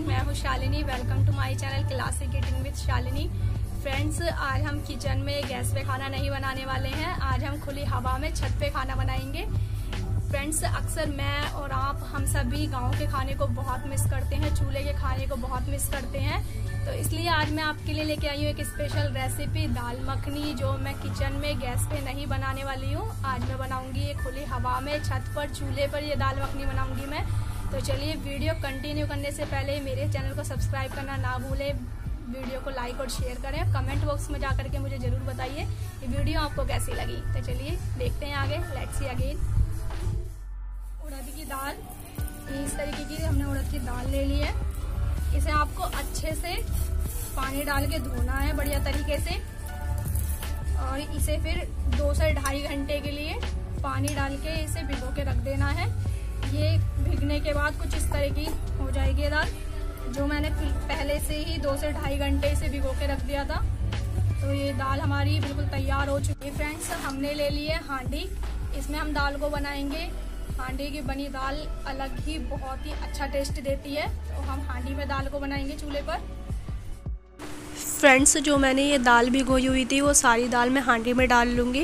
मैं हूँ Shalini. Welcome to my channel classic eating with Shalini. Friends, आज हम किचन में गैस पे खाना नहीं बनाने वाले हैं। आज हम खुली हवा में छत पे खाना बनाएंगे। फ्रेंड्स, अक्सर मैं और आप हम सभी गांव के खाने को बहुत मिस करते हैं, चूल्हे के खाने को बहुत मिस करते हैं। तो इसलिए आज मैं आपके लिए लेके आई हूँ एक स्पेशल रेसिपी दाल मखनी, जो मैं किचन में गैस पे नहीं बनाने वाली हूँ। आज मैं बनाऊंगी ये खुली हवा में छत पर चूल्हे पर ये दाल मखनी बनाऊंगी मैं। तो चलिए, वीडियो कंटिन्यू करने से पहले मेरे चैनल को सब्सक्राइब करना ना भूलें, वीडियो को लाइक और शेयर करें। कमेंट बॉक्स में जाकर के मुझे जरूर बताइए कि वीडियो आपको कैसी लगी। तो चलिए देखते हैं आगे। Let's see again. उड़द की दाल, इस तरीके की हमने उड़द की दाल ले ली है। इसे आपको अच्छे से पानी डाल के धोना है बढ़िया तरीके से, और इसे फिर 2 से ढाई घंटे के लिए पानी डाल के इसे भिगो के रख देना है। ये भीगने के बाद कुछ इस तरह की हो जाएगी ये दाल, जो मैंने पहले से ही 2 से ढाई घंटे से भिगो के रख दिया था। तो ये दाल हमारी बिल्कुल तैयार हो चुकी है। फ्रेंड्स, हमने ले ली है हांडी, इसमें हम दाल को बनाएंगे। हांडी की बनी दाल अलग ही बहुत ही अच्छा टेस्ट देती है, तो हम हांडी में दाल को बनाएंगे चूल्हे पर। फ्रेंड्स, जो मैंने ये दाल भिगोई हुई थी वो सारी दाल मैं हांडी में डाल लूँगी।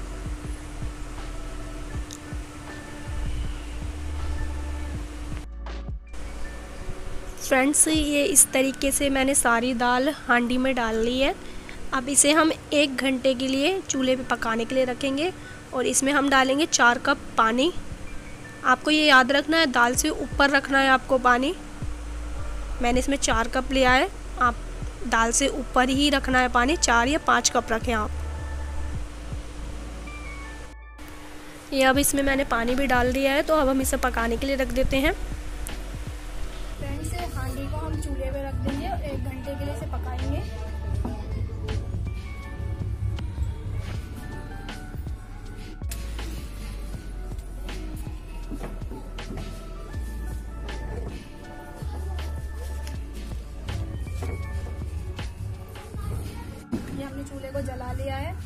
फ्रेंड्स, ये इस तरीके से मैंने सारी दाल हांडी में डाल ली है। अब इसे हम 1 घंटे के लिए चूल्हे पे पकाने के लिए रखेंगे, और इसमें हम डालेंगे 4 कप पानी। आपको ये याद रखना है, दाल से ऊपर रखना है आपको पानी। मैंने इसमें 4 कप लिया है, आप दाल से ऊपर ही रखना है पानी। 4 या 5 कप रखें आप। ये अब इसमें मैंने पानी भी डाल दिया है, तो अब हम इसे पकाने के लिए रख देते हैं। फ्रेंड्स, हांडी को हम चूल्हे पे रख देंगे और 1 घंटे के लिए इसे पकाएंगे। ये हमने चूल्हे को जला लिया है।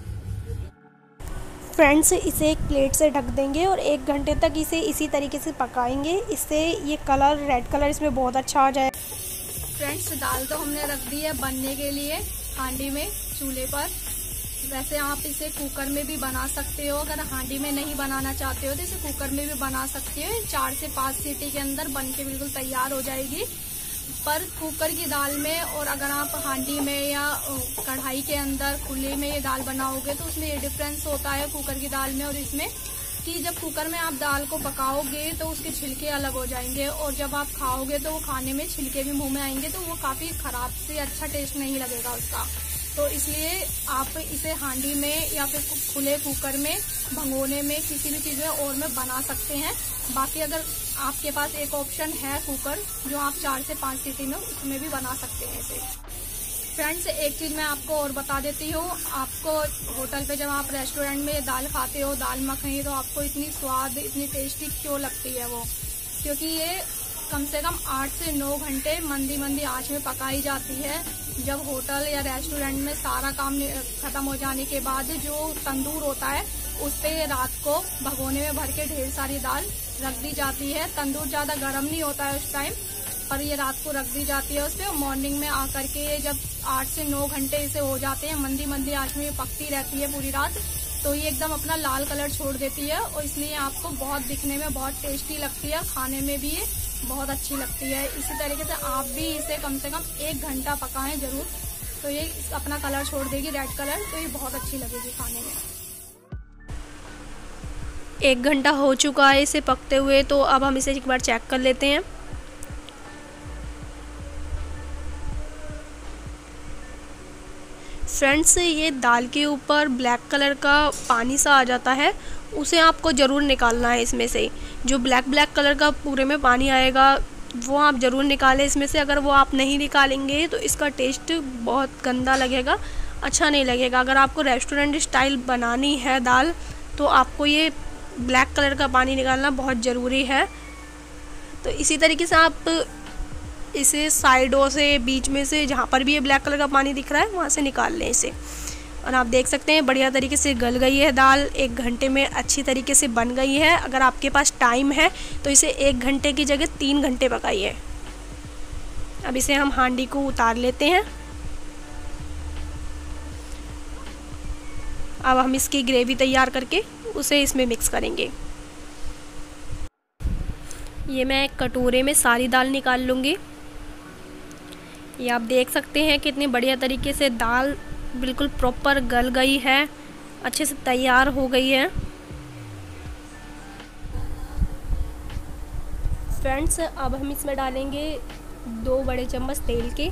फ्रेंड्स, इसे एक प्लेट से ढक देंगे और 1 घंटे तक इसे इसी तरीके से पकाएंगे। इससे ये कलर, रेड कलर इसमें बहुत अच्छा आ जाए। फ्रेंड्स, दाल तो हमने रख दी है बनने के लिए हांडी में चूल्हे पर। वैसे आप इसे कुकर में भी बना सकते हो, अगर हांडी में नहीं बनाना चाहते हो तो इसे कुकर में भी बना सकते हो। 4 से 5 सीटी के अंदर बन के बिल्कुल तैयार हो जाएगी। पर कुकर की दाल में और अगर आप हांडी में या कढ़ाई के अंदर खुले में ये दाल बनाओगे तो उसमें ये डिफरेंस होता है कुकर की दाल में और इसमें, कि जब कुकर में आप दाल को पकाओगे तो उसके छिलके अलग हो जाएंगे, और जब आप खाओगे तो वो खाने में छिलके भी मुंह में आएंगे, तो वो काफी खराब से अच्छा टेस्ट नहीं लगेगा उसका। तो इसलिए आप इसे हांडी में या फिर खुले कुकर में, भगोने में, किसी भी चीज में और में बना सकते हैं। बाकी अगर आपके पास एक ऑप्शन है कुकर, जो आप 4 से 5 सीटी में, उसमें भी बना सकते हैं इसे। फ्रेंड्स, एक चीज मैं आपको और बता देती हूँ। आपको होटल पे जब आप रेस्टोरेंट में ये दाल खाते हो, दाल मखनी, तो आपको इतनी स्वाद, इतनी टेस्टी क्यों लगती है वो? क्योंकि ये कम से कम 8 से 9 घंटे मंदी मंदी आंच में पकाई जाती है। जब होटल या रेस्टोरेंट में सारा काम खत्म हो जाने के बाद जो तंदूर होता है, उस पे रात को भगोने में भर के ढेर सारी दाल रख दी जाती है। तंदूर ज्यादा गर्म नहीं होता है उस टाइम, पर ये रात को रख दी जाती है उस पे। मॉर्निंग में आकर के जब 8 से 9 घंटे इसे हो जाते हैं, मंदी मंदी आंच में ये पकती रहती है पूरी रात, तो ये एकदम अपना लाल कलर छोड़ देती है, और इसलिए आपको बहुत दिखने में बहुत टेस्टी लगती है, खाने में भी ये बहुत अच्छी लगती है। इसी तरीके से आप भी इसे कम से कम 1 घंटा पकाएं जरूर, तो ये अपना कलर छोड़ देगी, रेड कलर, तो ये बहुत अच्छी लगेगी खाने में। 1 घंटा हो चुका है इसे पकते हुए, तो अब हम इसे एक बार चेक कर लेते हैं। फ्रेंड्स, ये दाल के ऊपर ब्लैक कलर का पानी सा आ जाता है, उसे आपको ज़रूर निकालना है इसमें से। जो ब्लैक कलर का पूरे में पानी आएगा वो आप ज़रूर निकालें इसमें से। अगर वो आप नहीं निकालेंगे तो इसका टेस्ट बहुत गंदा लगेगा, अच्छा नहीं लगेगा। अगर आपको रेस्टोरेंट स्टाइल बनानी है दाल, तो आपको ये ब्लैक कलर का पानी निकालना बहुत ज़रूरी है। तो इसी तरीके से आप इसे साइडों से, बीच में से, जहाँ पर भी ये ब्लैक कलर का पानी दिख रहा है वहाँ से निकाल लें इसे। और आप देख सकते हैं बढ़िया तरीके से गल गई है दाल, 1 घंटे में अच्छी तरीके से बन गई है। अगर आपके पास टाइम है तो इसे 1 घंटे की जगह 3 घंटे पकाइए। अब इसे हम हांडी को उतार लेते हैं। अब हम इसकी ग्रेवी तैयार करके उसे इसमें मिक्स करेंगे। ये मैं एक कटोरे में सारी दाल निकाल लूँगी। ये आप देख सकते हैं कितनी बढ़िया तरीके से दाल बिल्कुल प्रॉपर गल गई है, अच्छे से तैयार हो गई है। फ्रेंड्स, अब हम इसमें डालेंगे 2 बड़े चम्मच तेल के।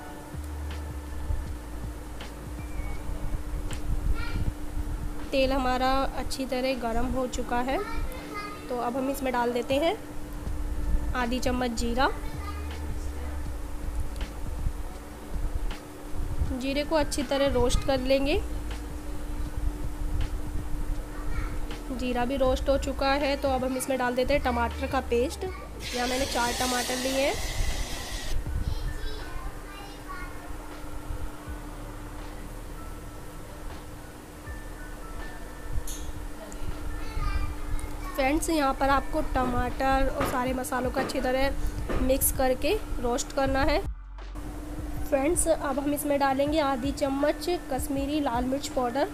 तेल हमारा अच्छी तरह गर्म हो चुका है, तो अब हम इसमें डाल देते हैं आधी चम्मच जीरा। जीरे को अच्छी तरह रोस्ट कर लेंगे। जीरा भी रोस्ट हो चुका है, तो अब हम इसमें डाल देते हैं टमाटर का पेस्ट। यहाँ मैंने 4 टमाटर लिए हैं। फ्रेंड्स, यहाँ पर आपको टमाटर और सारे मसालों को अच्छी तरह मिक्स करके रोस्ट करना है। फ्रेंड्स, अब हम इसमें डालेंगे आधी चम्मच कश्मीरी लाल मिर्च पाउडर।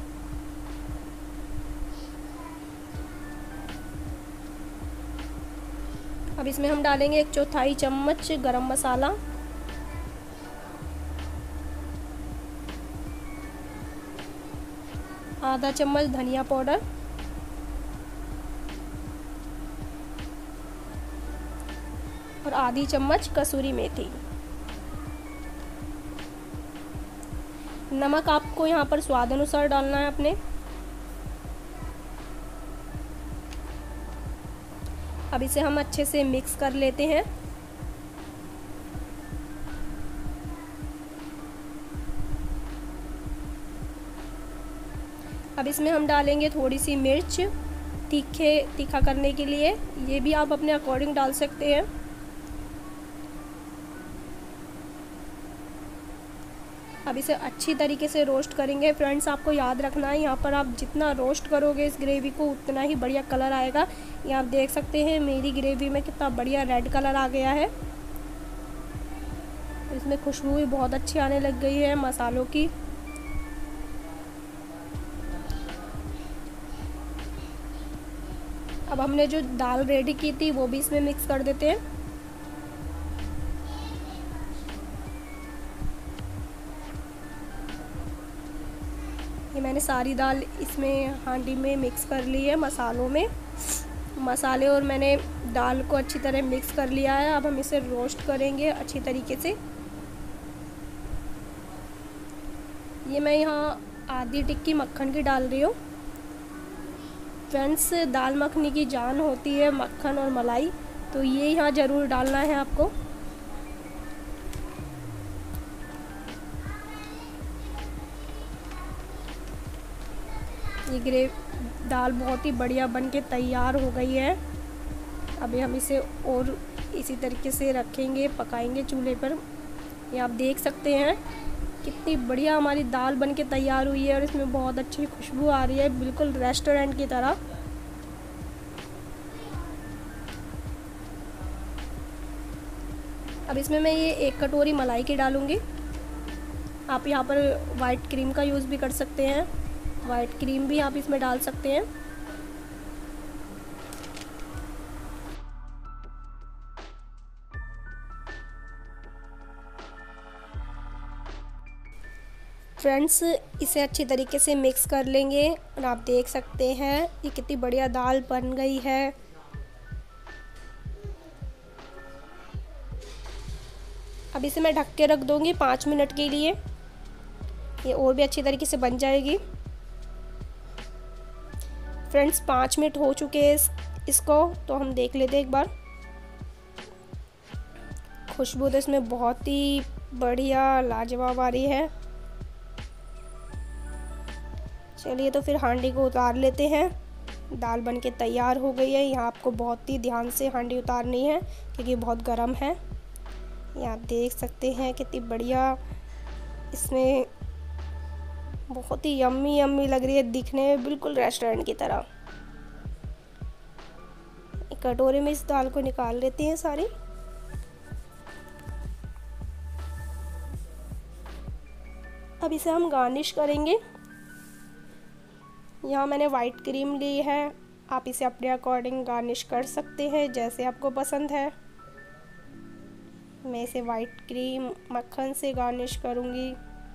अब इसमें हम डालेंगे 1/4 चम्मच गरम मसाला। आधा चम्मच धनिया पाउडर। और आधी चम्मच कसूरी मेथी। नमक आपको यहाँ पर स्वाद अनुसार डालना है अपने। अब इसे हम अच्छे से मिक्स कर लेते हैं। अब इसमें हम डालेंगे थोड़ी सी मिर्च तीखा करने के लिए। ये भी आप अपने अकॉर्डिंग डाल सकते हैं। अब इसे अच्छी तरीके से रोस्ट करेंगे। फ्रेंड्स, आपको याद रखना है, यहाँ पर आप जितना रोस्ट करोगे इस ग्रेवी को उतना ही बढ़िया कलर आएगा। ये आप देख सकते हैं मेरी ग्रेवी में कितना बढ़िया रेड कलर आ गया है। इसमें खुशबू भी बहुत अच्छी आने लग गई है मसालों की। अब हमने जो दाल रेडी की थी वो भी इसमें मिक्स कर देते हैं। ये मैंने सारी दाल इसमें हांडी में मिक्स कर ली है मसालों में। मसाले और मैंने दाल को अच्छी तरह मिक्स कर लिया है। अब हम इसे रोस्ट करेंगे अच्छी तरीके से। ये मैं यहाँ आधी टिक्की मक्खन की डाल रही हूँ। फ्रेंड्स, दाल मखनी की जान होती है मक्खन और मलाई, तो ये यहाँ ज़रूर डालना है आपको। ये दाल बहुत ही बढ़िया बन के तैयार हो गई है। अभी हम इसे और इसी तरीके से रखेंगे, पकाएंगे चूल्हे पर। ये आप देख सकते हैं कितनी बढ़िया हमारी दाल बन के तैयार हुई है और इसमें बहुत अच्छी खुशबू आ रही है, बिल्कुल रेस्टोरेंट की तरह। अब इसमें मैं ये 1 कटोरी मलाई की डालूँगी। आप यहाँ पर वाइट क्रीम का यूज़ भी कर सकते हैं। वाइट क्रीम भी आप इसमें डाल सकते हैं। फ्रेंड्स, इसे अच्छी तरीके से मिक्स कर लेंगे और आप देख सकते हैं ये कितनी बढ़िया दाल बन गई है। अब इसे मैं ढक के रख दूँगी 5 मिनट के लिए। ये और भी अच्छी तरीके से बन जाएगी। फ्रेंड्स, 5 मिनट हो चुके हैं इसको, तो हम देख लेते हैं एक बार। खुशबू तो इसमें बहुत ही बढ़िया लाजवाब आ रही है। चलिए तो फिर हांडी को उतार लेते हैं। दाल बन के तैयार हो गई है। यहाँ आपको बहुत ही ध्यान से हांडी उतारनी है क्योंकि बहुत गर्म है। ये आप देख सकते हैं कितनी बढ़िया इसमें बहुत ही यम्मी यम्मी लग रही है, दिखने में बिल्कुल रेस्टोरेंट की तरह। एक कटोरे में इस दाल को निकाल लेते हैं सारी। अब इसे हम गार्निश करेंगे। यहाँ मैंने वाइट क्रीम ली है, आप इसे अपने अकॉर्डिंग गार्निश कर सकते हैं जैसे आपको पसंद है। मैं इसे वाइट क्रीम मक्खन से गार्निश करूँगी।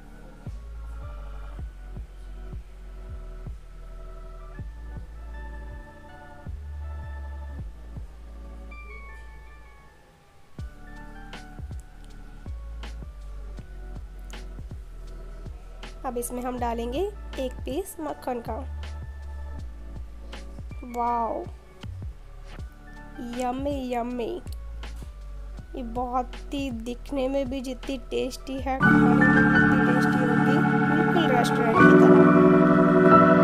अब इसमें हम डालेंगे 1 पीस मक्खन का। Wow, yummy yummy. ये बहुत ही दिखने में भी जितनी टेस्टी है, खाने में भी उतनी टेस्टी होगी, बिल्कुल रेस्टोरेंट की तरह।